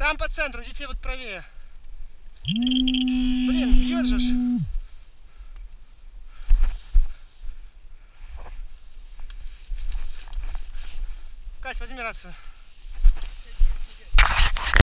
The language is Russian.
Там по центру, идите вот правее. Блин, бьет же ж. Кась, возьми рацию.